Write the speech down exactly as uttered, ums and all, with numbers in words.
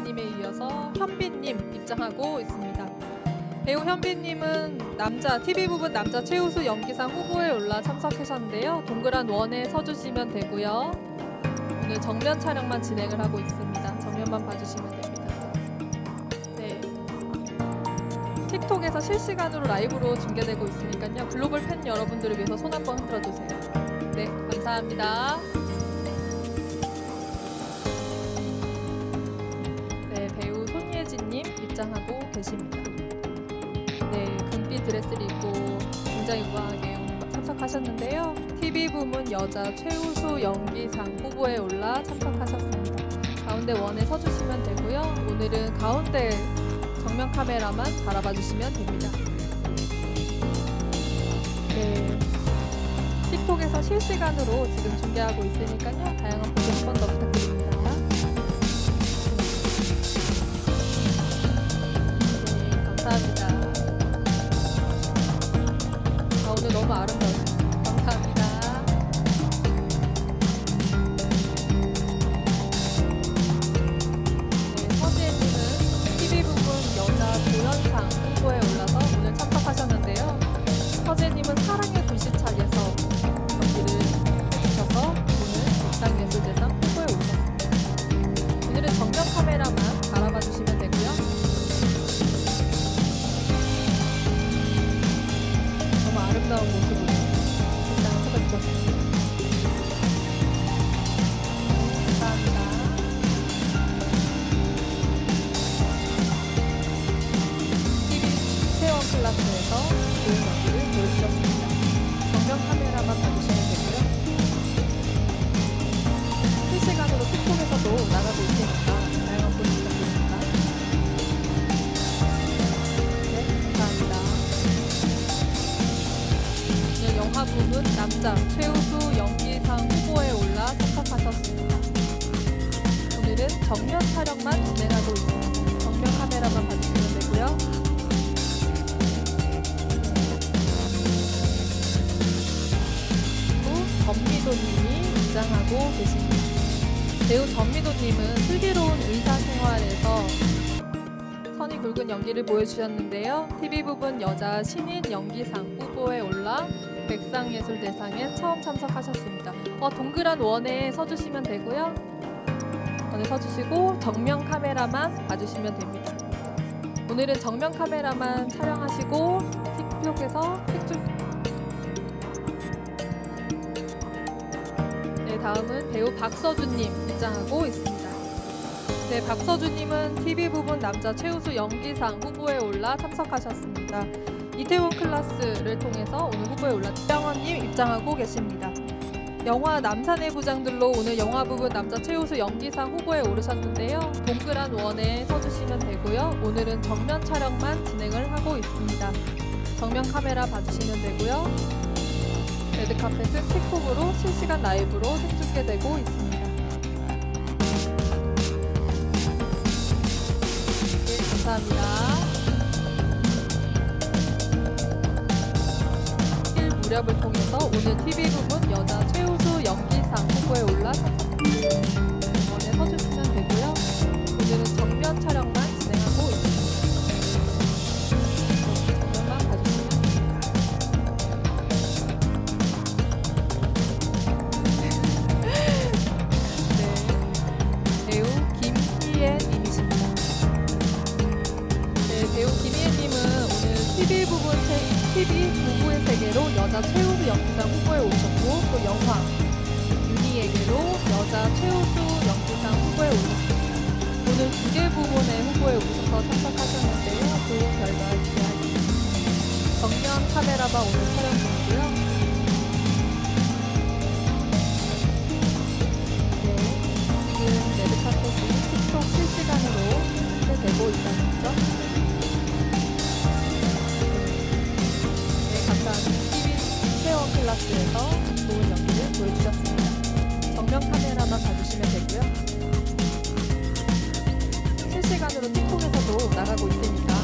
이은님에 이어서 현빈님 입장하고 있습니다. 배우 현빈님은 남자 티비 부분 남자 최우수 연기상 후보에 올라 참석하셨는데요. 동그란 원에 서주시면 되고요. 오늘 정면 촬영만 진행을 하고 있습니다. 정면만 봐주시면 됩니다. 네, 틱톡에서 실시간으로 라이브로 중계되고 있으니까요. 글로벌 팬 여러분들을 위해서 손 한번 흔들어주세요. 네, 감사합니다. 네, 배우 손예진님 입장하고 계십니다. 네, 금빛 드레스를 입고 굉장히 우아하게 참석하셨는데요. 티비 부문 여자 최우수 연기상 후보에 올라 참석하셨습니다. 가운데 원에 서주시면 되고요. 오늘은 가운데 정면 카메라만 바라봐 주시면 됩니다. 네, 틱톡에서 실시간으로 지금 중계하고 있으니까요. 다양한 보기 한 번 더 부탁드립니다. 네, 감사합니다. 아, 오늘 너무 아름다우시네요. 감사합니다. 네, 서지혜님은 티비 부분 여자 조연상 후보에 올라서 오늘 참석하셨는데요. 서지혜님은 사랑의 불시착에서 연기를 해주셔서 오늘 백상예술대상 후보에 오셨습니다. 오늘은 정면 카메라만 바라봐 주시면 되고요. 너무 아름다운 모습으로 일상을 찾아주셨습니다. 감사합니다. 티비 세원 클래스에서 좋은 연기를 보여주셨습니다. 정면 카메라만 봐주시면 되고요. 실시간으로 틱톡에서도 나가고 있으니까 다양한 보기 부탁드립니다. 네, 감사합니다. 오늘 영화 부문 남자 최우수 연기상 후보에 올라 참석하셨습니다. 오늘은 정면 촬영만 진행하고 있습니다. 정면 카메라만 봐주시면 되고요. 전미도님이 입장하고 계십니다. 배우 전미도님은 슬기로운 의사생활에서 선이 굵은 연기를 보여주셨는데요. 티비 부분 여자 신인 연기상 후보에 올라 백상예술대상에 처음 참석하셨습니다. 어, 동그란 원에 서주시면 되고요. 원에 서주시고 정면 카메라만 봐주시면 됩니다. 오늘은 정면 카메라만 촬영하시고 틱톡에서 틱 다음은 배우 박서준님 입장하고 있습니다. 네, 박서준님은 티비 부분 남자 최우수 연기상 후보에 올라 참석하셨습니다. 이태원 클래스를 통해서 오늘 후보에 올라 병원님 입장하고 계십니다. 영화 남산의 부장들로 오늘 영화 부분 남자 최우수 연기상 후보에 오르셨는데요. 동그란 원에 서주시면 되고요. 오늘은 정면 촬영만 진행을 하고 있습니다. 정면 카메라 봐주시면 되고요. 레드카펫은 틱톡으로 실시간 라이브로 생중계되고 있습니다. 네, 감사합니다. 일 무렵을 통해서 오늘 티비 부분 여자 최우수 연기상 후보에 올라 원에 서주시면 되고요. 오늘은 정면 촬영만 진행하고 있습니다. 정면만 봐주시면 님이십니다. 네, 배우 김희애님은 오늘 티비 부분 티비 부부의 세계로 여자 최우수 연기상 후보에 오셨고 또 영화 유니에게로 여자 최우수 연기상 후보에 오셨습니다. 오늘 두 개 부분의 후보에 오셔서 참석하셨는데요. 좋은 결과 기대하겠습니다. 정면 카메라만 오늘 촬영 중이고요. 레드카펫이 틱톡 실시간으로 되고 있다는 점. 네, 감사합니다. 티비 세원 클래스에서 좋은 연기를 보여주셨습니다. 정면 카메라만 봐주시면 되고요. 실시간으로 틱톡에서도 나가고 있으니까